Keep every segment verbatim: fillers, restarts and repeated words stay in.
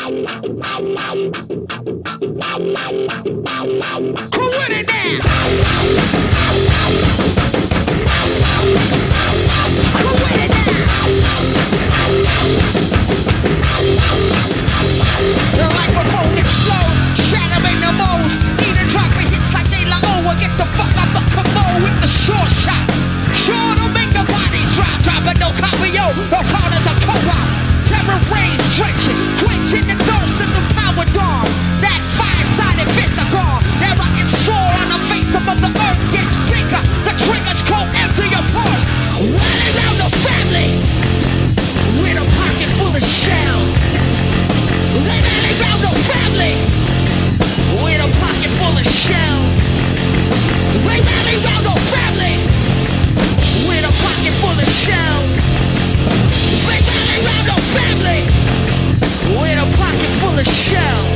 Who with it now? Who with it now? The microphone explodes, shattering the mold. Need a drop of hits like they like, oh, get the fuck off the commode with the short shot. Sure to make the bodies drop, dropping no copy, yo, no corners of co-op. Terror rains, drenching, quenching the thirst of the power dawn. That five-sided pentagon, that rocket soar on the face of the earth gets bigger. The triggers go empty your pulse. Running around the family with a pocket full of shells. They rally around the family with a pocket full of shells. They rally around the family with a pocket full of shells. They rally around the family with a pocket full of shells.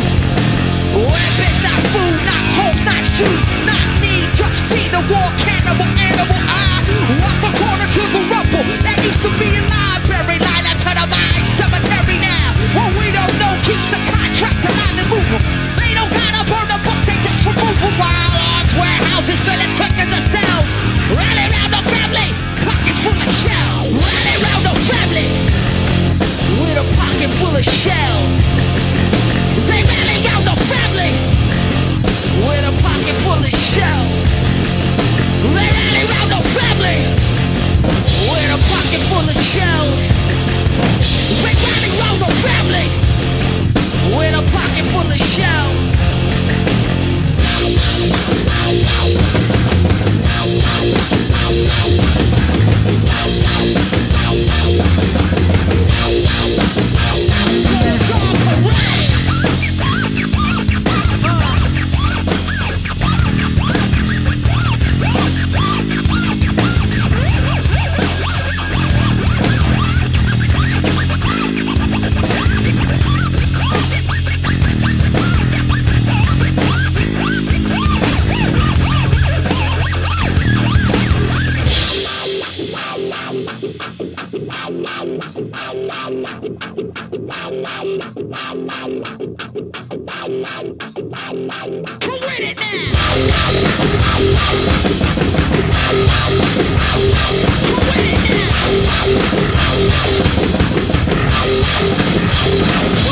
Weapons, not food, not hope, not shoes, not need, just feed the war cannibal animal. I walk the corner to the rubble that used to be a library, line up to the mine cemetery now. What we don't know keeps the contract alive and moving. They don't gotta burn the book, they just remove them. While arms, warehouses, filling quickers and cells. Rally around the family, pockets full of shells. Rally around the family with a pocket full of shells. They rally around the family with a pocket full of shells. They rally around the family with a pocket full of shells. They rally around the family with a pocket full of shells. Who with it now?